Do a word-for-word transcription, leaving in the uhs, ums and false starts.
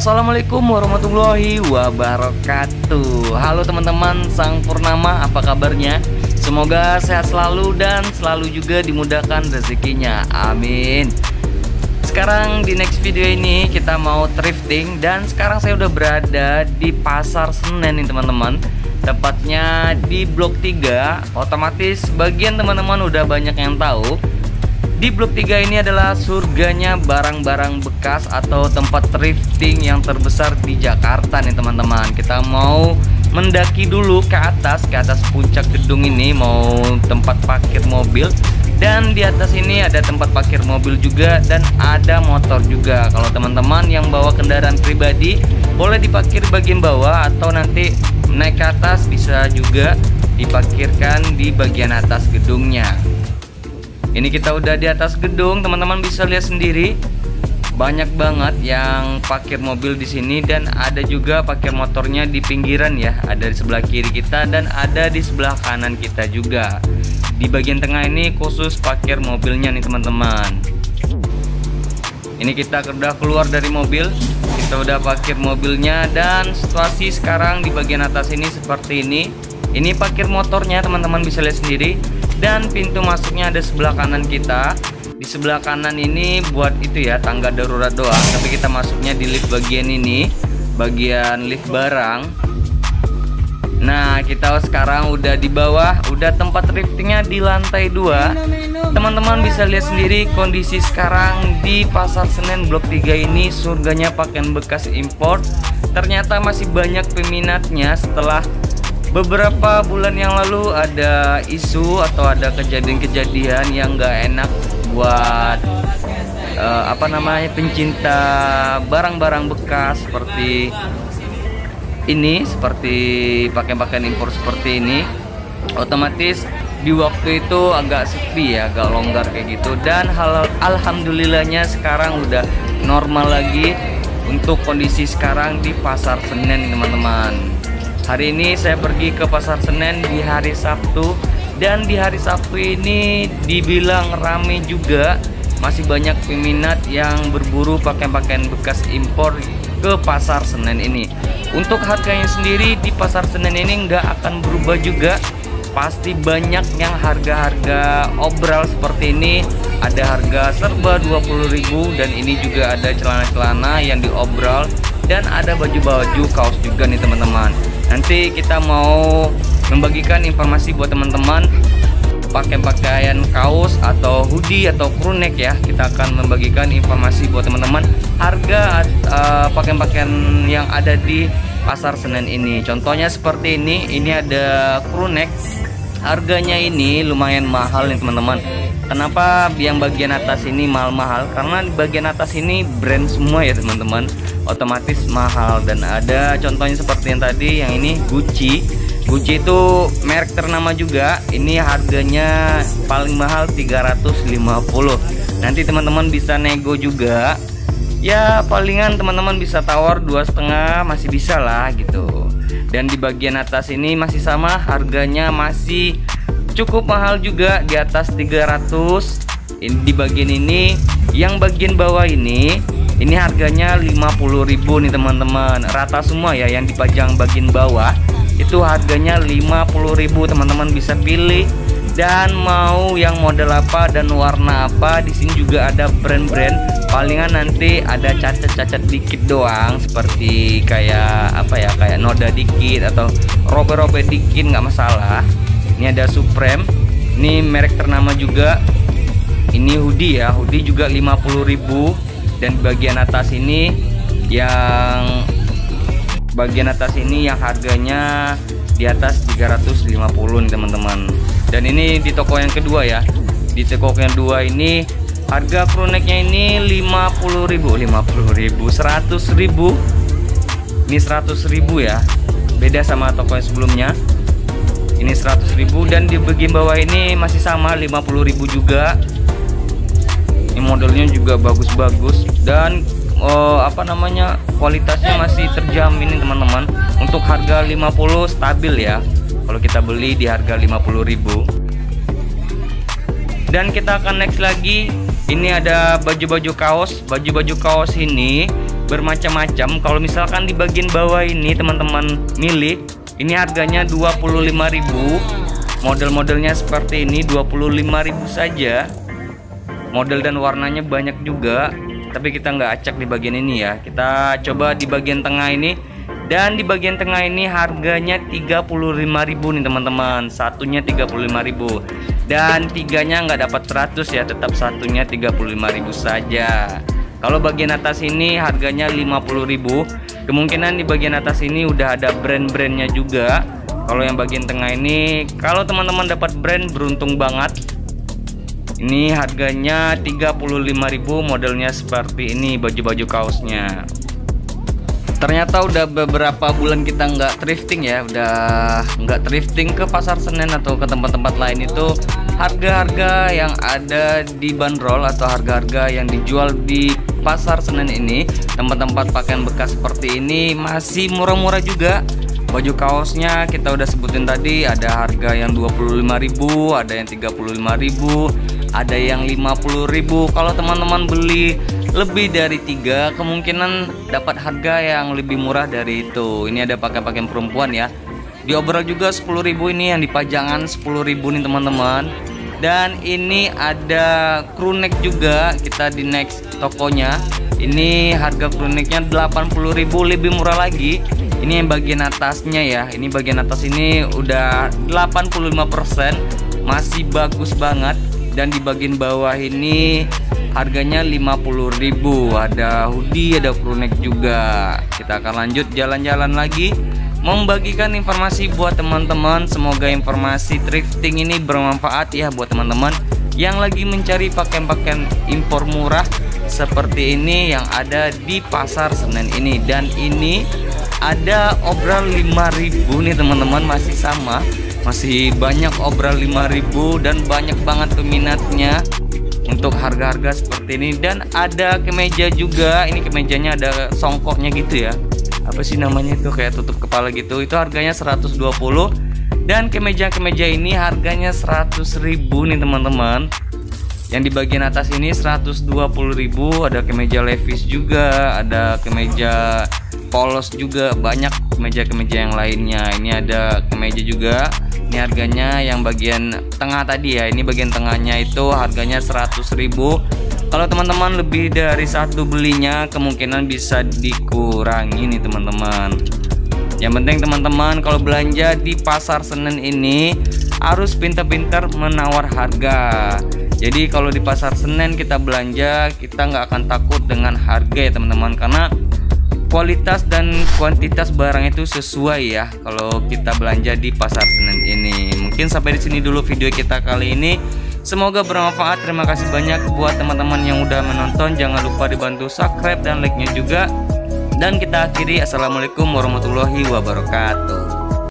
Assalamualaikum warahmatullahi wabarakatuh. Halo teman-teman Sang Purnama, apa kabarnya? Semoga sehat selalu dan selalu juga dimudahkan rezekinya, amin. Sekarang di next video ini kita mau thrifting. Dan sekarang saya udah berada di Pasar Senen nih teman-teman, tepatnya di Blok tiga. Otomatis bagian teman-teman udah banyak yang tahu, di Blok tiga ini adalah surganya barang-barang bekas atau tempat thrifting yang terbesar di Jakarta nih teman-teman. Kita mau mendaki dulu ke atas, ke atas puncak gedung ini, mau tempat parkir mobil. Dan di atas ini ada tempat parkir mobil juga dan ada motor juga. Kalau teman-teman yang bawa kendaraan pribadi boleh diparkir bagian bawah, atau nanti naik ke atas bisa juga diparkirkan di bagian atas gedungnya. Ini kita udah di atas gedung, teman-teman bisa lihat sendiri. Banyak banget yang parkir mobil di sini dan ada juga parkir motornya di pinggiran ya. Ada di sebelah kiri kita dan ada di sebelah kanan kita juga. Di bagian tengah ini khusus parkir mobilnya nih teman-teman. Ini kita udah keluar dari mobil, kita udah parkir mobilnya, dan situasi sekarang di bagian atas ini seperti ini. Ini parkir motornya, teman-teman bisa lihat sendiri. Dan pintu masuknya ada sebelah kanan kita. Di sebelah kanan ini buat itu ya, tangga darurat doang. Tapi kita masuknya di lift bagian ini, bagian lift barang. Nah, kita sekarang udah di bawah, udah tempat thriftingnya di lantai dua. Teman-teman bisa lihat sendiri kondisi sekarang di Pasar Senen Blok tiga ini, surganya pakaian bekas impor. Ternyata masih banyak peminatnya. Setelah beberapa bulan yang lalu ada isu atau ada kejadian-kejadian yang gak enak buat uh, apa namanya pencinta barang-barang bekas seperti ini, seperti pakaian-pakaian impor seperti ini. Otomatis di waktu itu agak sepi ya, agak longgar kayak gitu. Dan hal alhamdulillahnya sekarang udah normal lagi untuk kondisi sekarang di Pasar Senen teman-teman. Hari ini saya pergi ke Pasar Senen di hari Sabtu, dan di hari Sabtu ini dibilang rame juga. Masih banyak peminat yang berburu pakaian-pakaian bekas impor ke Pasar Senen ini. Untuk harganya sendiri di Pasar Senen ini nggak akan berubah juga. Pasti banyak yang harga-harga obral seperti ini. Ada harga serba dua puluh ribu, dan ini juga ada celana-celana yang diobral, dan ada baju-baju kaos juga nih teman-teman. Nanti kita mau membagikan informasi buat teman-teman pakaian-pakaian kaos atau hoodie atau crew neck ya. Kita akan membagikan informasi buat teman-teman harga uh, pakaian-pakaian yang ada di Pasar Senen ini. Contohnya seperti ini, ini ada crew neck. Harganya ini lumayan mahal nih teman-teman. Kenapa yang bagian atas ini mahal-mahal? Karena di bagian atas ini brand semua ya teman-teman, otomatis mahal. Dan ada contohnya seperti yang tadi, yang ini Gucci. Gucci itu merek ternama juga. Ini harganya paling mahal tiga ratus lima puluh. Nanti teman-teman bisa nego juga. Ya palingan teman-teman bisa tawar dua setengah, masih bisa lah gitu. Dan di bagian atas ini masih sama, harganya masih cukup mahal juga, di atas tiga ratus. Ini di bagian ini, yang bagian bawah ini, ini harganya lima puluh ribu nih teman-teman. Rata semua ya, yang dipajang bagian bawah itu harganya lima puluh ribu. Teman-teman bisa pilih dan mau yang model apa dan warna apa. Di sini juga ada brand-brand. Palingan nanti ada cacat-cacat dikit doang, seperti kayak apa ya, kayak noda dikit atau robek-robek dikit, nggak masalah. Ini ada Supreme, ini merek ternama juga. Ini hoodie ya, hoodie juga lima puluh ribu. Dan bagian atas ini, yang bagian atas ini yang harganya di atas tiga ratus lima puluh nih teman-teman. Dan ini di toko yang kedua ya. Di toko yang kedua ini harga crew necknya ini lima puluh ribu, lima puluh ribu, seratus ribu. Ini seratus ribu ya. Beda sama toko yang sebelumnya. Ini seratus ribu, dan di bagian bawah ini masih sama lima puluh ribu juga. Ini modelnya juga bagus-bagus, dan oh, apa namanya, kualitasnya masih terjamin teman-teman. Untuk harga lima puluh stabil ya, kalau kita beli di harga lima puluh ribu. Dan kita akan next lagi. Ini ada baju-baju kaos. Baju-baju kaos ini bermacam-macam. Kalau misalkan di bagian bawah ini teman-teman milih, ini harganya dua puluh lima ribu. Model-modelnya seperti ini dua puluh lima ribu saja. Model dan warnanya banyak juga, tapi kita nggak acak di bagian ini ya. Kita coba di bagian tengah ini. Dan di bagian tengah ini harganya tiga puluh lima ribu nih teman-teman. Satunya tiga puluh lima ribu. Dan tiganya nggak dapat seratus ya, tetap satunya tiga puluh lima ribu saja. Kalau bagian atas ini harganya lima puluh ribu. Kemungkinan di bagian atas ini udah ada brand-brandnya juga. Kalau yang bagian tengah ini, kalau teman-teman dapat brand, beruntung banget. Ini harganya tiga puluh lima ribu, modelnya seperti ini baju-baju kaosnya. Ternyata udah beberapa bulan kita nggak thrifting ya, udah nggak thrifting ke pasar Senen atau ke tempat-tempat lain. Itu harga-harga yang ada di bandrol atau harga-harga yang dijual di pasar Senen ini, tempat-tempat pakaian bekas seperti ini masih murah-murah juga. Baju kaosnya kita udah sebutin tadi, ada harga yang dua puluh lima ribu, ada yang tiga puluh lima ribu, ada yang lima puluh ribu. Kalau teman-teman beli lebih dari tiga, kemungkinan dapat harga yang lebih murah dari itu. Ini ada pakai-pakaian perempuan ya, diobrol juga sepuluh ribu. Ini yang dipajangan sepuluh ribu nih teman-teman. Dan ini ada crewneck juga, kita di next tokonya. Ini harga crewnecknya delapan puluh ribu, lebih murah lagi. Ini yang bagian atasnya ya, ini bagian atas ini udah delapan puluh lima persen, masih bagus banget. Dan di bagian bawah ini harganya lima puluh ribu. Ada hoodie, ada crewneck juga. Kita akan lanjut jalan-jalan lagi, membagikan informasi buat teman-teman. Semoga informasi thrifting ini bermanfaat ya buat teman-teman yang lagi mencari pakaian-pakaian impor murah seperti ini yang ada di pasar Senen ini. Dan ini ada obral lima ribu nih teman-teman, masih sama, masih banyak obral lima ribu dan banyak banget peminatnya untuk harga-harga seperti ini. Dan ada kemeja juga, ini kemejanya ada songkoknya gitu ya, apa sih namanya itu, kayak tutup kepala gitu. Itu harganya seratus dua puluh. Dan kemeja-kemeja ini harganya seratus ribu nih teman-teman. Yang di bagian atas ini seratus dua puluh ribu. Ada kemeja Levi's juga, ada kemeja polos juga, banyak kemeja-kemeja yang lainnya. Ini ada kemeja juga. Ini harganya yang bagian tengah tadi ya, ini bagian tengahnya itu harganya seratus ribu. Kalau teman-teman lebih dari satu belinya, kemungkinan bisa dikurangi nih teman-teman. Yang penting teman-teman kalau belanja di pasar Senen ini harus pintar-pintar menawar harga. Jadi kalau di pasar Senen kita belanja, kita nggak akan takut dengan harga ya teman-teman, karena kualitas dan kuantitas barang itu sesuai ya kalau kita belanja di pasar Senen ini. Mungkin sampai di sini dulu video kita kali ini. Semoga bermanfaat. Terima kasih banyak buat teman-teman yang udah menonton. Jangan lupa dibantu subscribe dan like-nya juga. Dan kita akhiri, assalamualaikum warahmatullahi wabarakatuh.